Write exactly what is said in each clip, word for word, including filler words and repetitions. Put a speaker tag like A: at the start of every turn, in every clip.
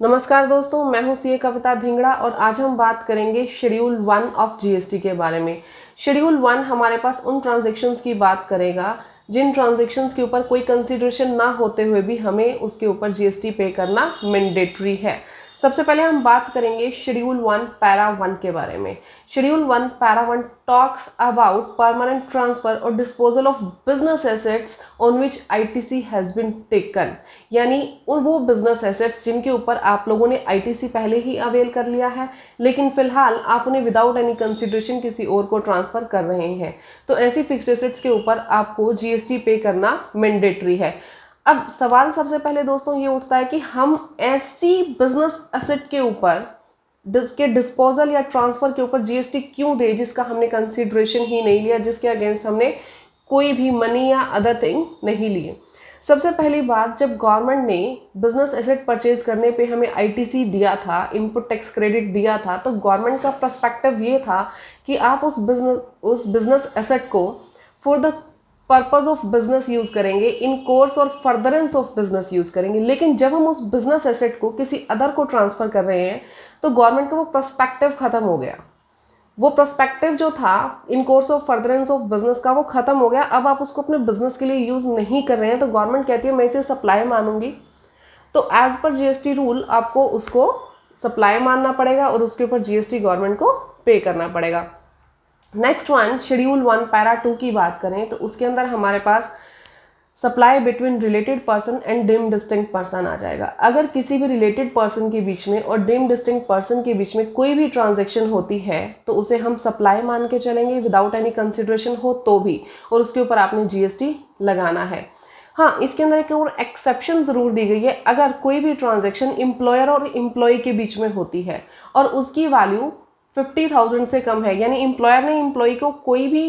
A: नमस्कार दोस्तों, मैं हूं सीए कविता धिंगड़ा और आज हम बात करेंगे शेड्यूल वन ऑफ जीएसटी के बारे में। शेड्यूल वन हमारे पास उन ट्रांजैक्शंस की बात करेगा जिन ट्रांजैक्शंस के ऊपर कोई कंसीडरेशन ना होते हुए भी हमें उसके ऊपर जीएसटी पे करना मैंडेटरी है। सबसे पहले हम बात करेंगे शेड्यूल वन पैरा वन के बारे में। Schedule one para one talks about permanent transfer और disposal of business assets on which ITC has been taken, यानी उन वो बिजनेस एसेट्स जिनके ऊपर आप लोगों ने आईटीसी पहले ही अवेल कर लिया है, लेकिन फिलहाल आप उन्हें विदाउट एनी कंसिडरेशन किसी और को ट्रांसफर कर रहे हैं, तो ऐसी फिक्स्ड एसेट्स के ऊपर आपको जीएसटी पे करना मैंडेटरी है। अब सवाल सबसे पहले दोस्तों ये उठता है कि हम ऐसी बिजनेस एसेट के ऊपर जिसके डिस्पोजल या ट्रांसफर के ऊपर जीएसटी क्यों दे जिसका हमने कंसीडरेशन ही नहीं लिया, जिसके अगेंस्ट हमने कोई भी मनी या अदर थिंग नहीं लिए। सबसे पहली बात, जब गवर्नमेंट ने बिजनेस एसेट परचेज करने पे हमें आईटीसी दिया था, इनपुट टैक्स क्रेडिट दिया था, तो गवर्नमेंट का पर्सपेक्टिव ये था कि आप उस बिजनेस उस बिजनेस एसेट को for the purpose of business use करेंगे, इन कोर्स और फर्दरेंस ऑफ बिजनेस यूज करेंगे। लेकिन जब हम उस बिजनेस एसेट को किसी अदर को ट्रांसफर कर रहे हैं तो गवर्नमेंट का वो पर्सपेक्टिव खत्म हो गया। वो पर्सपेक्टिव जो था in course of furtherance of business का, वो खत्म हो गया। अब आप उसको अपने बिजनेस के लिए यूज नहीं कर रहे हैं तो गवर्नमेंट कहती है मैं इसे सप्लाई मानूंगी, तो एज पर जीएसटी रूल आपको उसको सप्लाई मानना पड़ेगा और उसके ऊपर जीएसटी गवर्नमेंट को पे करना पड़ेगा। Next one, schedule one para two की बात करें तो उसके अंदर हमारे पास supply between related person and deemed distinct person आ जाएगा। अगर किसी भी रिलेटेड पर्सन के बीच में और डीम्ड डिस्टिंक्ट पर्सन के बीच में कोई भी ट्रांजैक्शन होती है तो उसे हम सप्लाई मान के चलेंगे विदाउट एनी कंसिडरेशन हो तो भी, और उसके ऊपर आपने जीएसटी लगाना है। हाँ, इसके अंदर एक और एक्सेप्शन ज़रूर दी गई है। अगर कोई भी ट्रांजैक्शन एम्प्लॉयर और एम्प्लॉय के बीच में होती है और उसकी वैल्यू फिफ्टी थाउजेंड से कम है, यानी एम्प्लॉयर ने एम्प्लॉय को कोई भी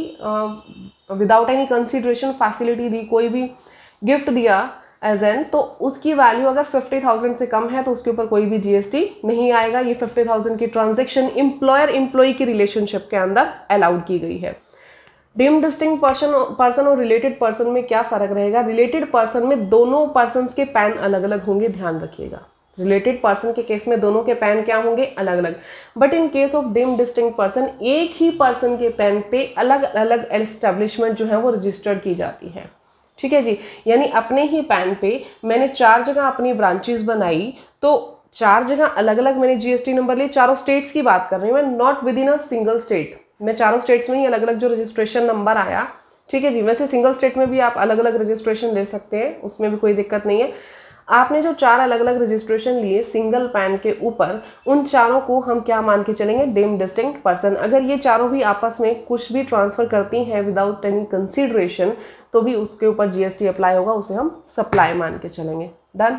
A: विदाउट एनी कंसिडरेशन फैसिलिटी दी, कोई भी गिफ्ट दिया एज एन, तो उसकी वैल्यू अगर फिफ्टी थाउजेंड से कम है तो उसके ऊपर कोई भी जीएसटी नहीं आएगा। ये फिफ्टी थाउजेंड की ट्रांजैक्शन एम्प्लॉयर एम्प्लॉय की रिलेशनशिप के अंदर अलाउड की गई है। डीम्ड डिस्टिंक्ट पर्सन पर्सन और रिलेटेड पर्सन में क्या फ़र्क रहेगा? रिलेटेड पर्सन में दोनों पर्सन के पैन अलग अलग होंगे, ध्यान रखिएगा। रिलेटेड पर्सन के केस में दोनों के पैन क्या होंगे? अलग अलग। But in case of deemed distinct person एक ही पर्सन के पैन पे अलग अलग एस्टेब्लिशमेंट जो है वो रजिस्टर्ड की जाती है। ठीक है जी, यानी अपने ही पैन पे मैंने चार जगह अपनी ब्रांचेस बनाई तो चार जगह अलग अलग मैंने जीएसटी नंबर लिए। चारों स्टेट्स की बात कर रही हूँ मैं, not within a single state. मैं चारों स्टेट्स में ही अलग अलग जो रजिस्ट्रेशन नंबर आया, ठीक है जी। वैसे सिंगल स्टेट में भी आप अलग अलग रजिस्ट्रेशन ले सकते हैं, उसमें भी कोई दिक्कत नहीं है। आपने जो चार अलग अलग रजिस्ट्रेशन लिए सिंगल पैन के ऊपर, उन चारों को हम क्या मान के चलेंगे? Deemed distinct person. अगर ये चारों भी आपस में कुछ भी ट्रांसफर करती हैं विदाउट एनी कंसीडरेशन तो भी उसके ऊपर जीएसटी अप्लाई होगा, उसे हम सप्लाई मान के चलेंगे। Done.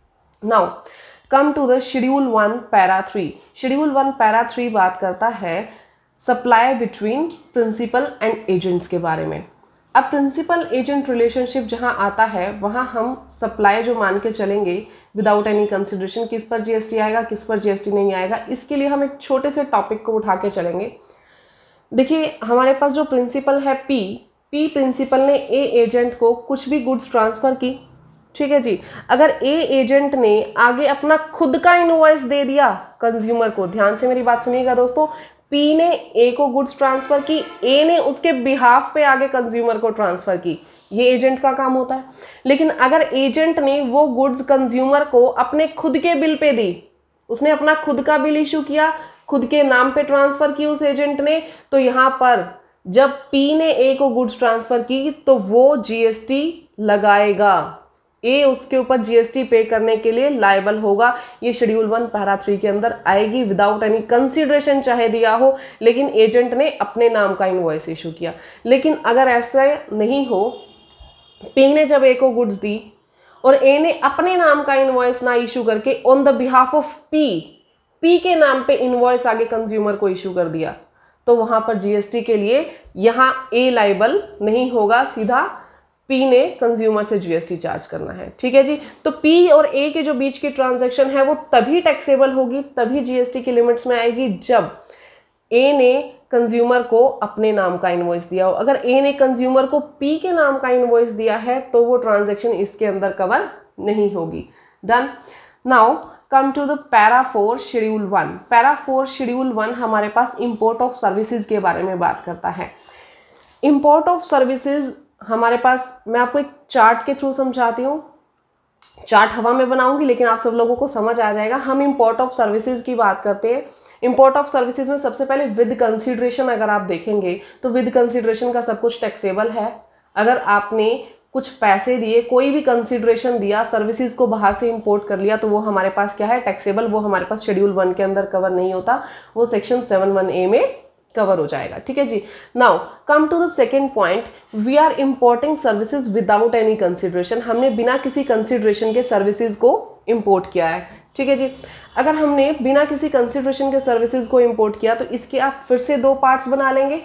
A: Now come to the schedule one para three. Schedule one para three बात करता है supply between principal and agents के बारे में। अब प्रिंसिपल एजेंट रिलेशनशिप जहां आता है वहां हम सप्लाई जो मान के चलेंगे विदाउट एनी कंसिडरेशन, किस पर जीएसटी आएगा किस पर जीएसटी नहीं आएगा, इसके लिए हम एक छोटे से टॉपिक को उठा के चलेंगे। देखिए, हमारे पास जो प्रिंसिपल है पी पी प्रिंसिपल ने ए एजेंट को कुछ भी गुड्स ट्रांसफर की, ठीक है जी। अगर ए एजेंट ने आगे अपना खुद का इनवॉइस दे दिया कंज्यूमर को, ध्यान से मेरी बात सुनिएगा दोस्तों, पी ने ए को गुड्स ट्रांसफर की, ए ने उसके बिहाफ पे आगे कंज्यूमर को ट्रांसफर की, ये एजेंट का काम होता है। लेकिन अगर एजेंट ने वो गुड्स कंज्यूमर को अपने खुद के बिल पे दी, उसने अपना खुद का बिल इशू किया, खुद के नाम पे ट्रांसफर की उस एजेंट ने, तो यहाँ पर जब पी ने ए को गुड्स ट्रांसफर की तो वो जीएसटी लगाएगा। ए उसके ऊपर जीएसटी पे करने के लिए लायबल होगा। ये शेड्यूल वन पैरा थ्री के अंदर आएगी विदाउट एनी कंसिडरेशन चाहे दिया हो, लेकिन एजेंट ने अपने नाम का इनवॉइस इशू किया। लेकिन अगर ऐसा नहीं हो, पी ने जब ए को गुड्स दी और ए ने अपने नाम का इनवॉइस ना इशू करके on the behalf of P P के नाम पे इनवॉइस आगे कंज्यूमर को इशू कर दिया, तो वहां पर जीएसटी के लिए यहाँ ए लायबल नहीं होगा, सीधा पी ने कंज्यूमर से जीएसटी चार्ज करना है। ठीक है जी। तो पी और ए के जो बीच की ट्रांजैक्शन है वो तभी टैक्सेबल होगी, तभी जीएसटी की लिमिट्स में आएगी जब ए ने कंज्यूमर को अपने नाम का इनवॉइस दिया हो। अगर ए ने कंज्यूमर को पी के नाम का इनवॉइस दिया है तो वो ट्रांजैक्शन इसके अंदर कवर नहीं होगी। Done. Now come to the para four schedule one. Para four schedule one हमारे पास इंपोर्ट ऑफ सर्विसेज के बारे में बात करता है। इंपोर्ट ऑफ सर्विसेज हमारे पास, मैं आपको एक चार्ट के थ्रू समझाती हूँ, चार्ट हवा में बनाऊंगी लेकिन आप सब लोगों को समझ आ जाएगा। हम इंपोर्ट ऑफ सर्विसेज की बात करते हैं। इंपोर्ट ऑफ सर्विसेज में सबसे पहले विद कंसीडरेशन अगर आप देखेंगे तो विद कंसीडरेशन का सब कुछ टैक्सेबल है। अगर आपने कुछ पैसे दिए, कोई भी कंसीडरेशन दिया, सर्विसेज को बाहर से इंपोर्ट कर लिया, तो वो हमारे पास क्या है, टैक्सेबल। वो हमारे पास शेड्यूल वन के अंदर कवर नहीं होता, वो सेक्शन सेवन वन ए में कवर हो जाएगा। ठीक है जी। Now come to the second point, we are importing services without any consideration. हमने बिना किसी कंसीडरेशन के सर्विसेज को इंपोर्ट किया है। ठीक है जी। अगर हमने बिना किसी कंसीडरेशन के सर्विसेज को इंपोर्ट किया तो इसके आप फिर से दो पार्ट्स बना लेंगे।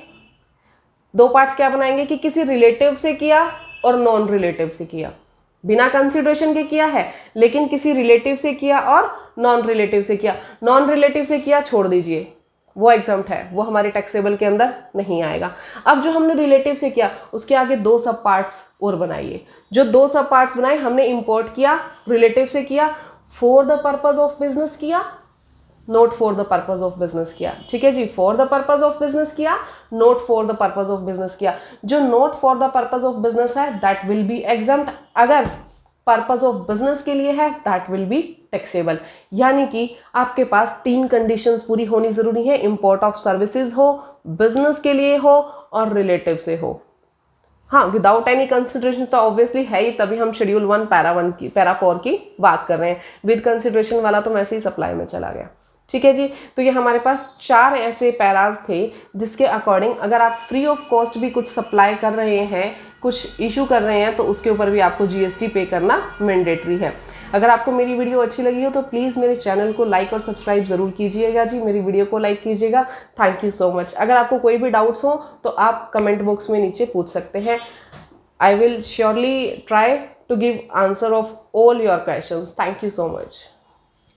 A: दो पार्ट्स क्या बनाएंगे कि किसी रिलेटिव से किया और नॉन रिलेटिव से किया। बिना कंसीडरेशन के किया है लेकिन किसी रिलेटिव से किया और नॉन रिलेटिव से किया। नॉन रिलेटिव से किया छोड़ दीजिए, वो एग्जम्प्ट है, वो हमारे टैक्सेबल के अंदर नहीं आएगा। अब जो हमने रिलेटिव से किया उसके आगे दो सब पार्ट्स और बनाइए। जो दो सब पार्ट्स बनाए, हमने इंपोर्ट किया, रिलेटिव से किया, for the purpose of business किया, not for the purpose of business किया। ठीक है जी। For the purpose of business किया, not for the purpose of business किया। जो not for the purpose of business है दैट विल बी एग्जम्प्ट। अगर पर्पज ऑफ बिजनेस के लिए है दैट विल बी टैक्सेबल। यानी कि आपके पास तीन कंडीशंस पूरी होनी जरूरी है। इंपोर्ट ऑफ सर्विसेज हो, बिजनेस के लिए हो और रिलेटिव से हो। हाँ, विदाउट एनी कंसिडरेशन तो ऑब्वियसली है ही, तभी हम शेड्यूल वन पैरा वन की पैरा फोर की बात कर रहे हैं। विद कंसिडरेशन वाला तो वैसे ही सप्लाई में चला गया। ठीक है जी। तो ये हमारे पास चार ऐसे पैराज थे जिसके अकॉर्डिंग अगर आप फ्री ऑफ कॉस्ट भी कुछ सप्लाई कर रहे हैं, कुछ इशू कर रहे हैं, तो उसके ऊपर भी आपको जीएसटी पे करना मैंडेटरी है। अगर आपको मेरी वीडियो अच्छी लगी हो तो प्लीज़ मेरे चैनल को लाइक और सब्सक्राइब ज़रूर कीजिएगा जी। मेरी वीडियो को लाइक कीजिएगा। Thank you so much. अगर आपको कोई भी डाउट्स हो तो आप कमेंट बॉक्स में नीचे पूछ सकते हैं। I will surely try to give answer of all your questions. Thank you so much.